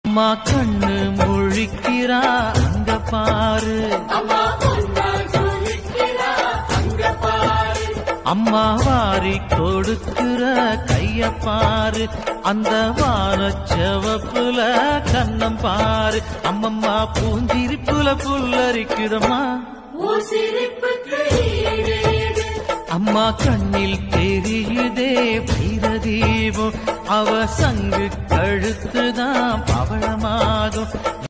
அம்மா கண்ணு முழிக்கிறா அங்க பாரு, அம்மா வாரி கொடுக்கிற கைய பாரு, அந்த வானச்சவப்புல கண்ணம் பாரு. அம்மம்மா பூஞ்சிரிப்புல புல்லரிக்குதம்மா, அம்மா கண்ணில் தெரியுதே வைரதீபம், அவ சங்கு கழுத்துதான் பவளமாகும்.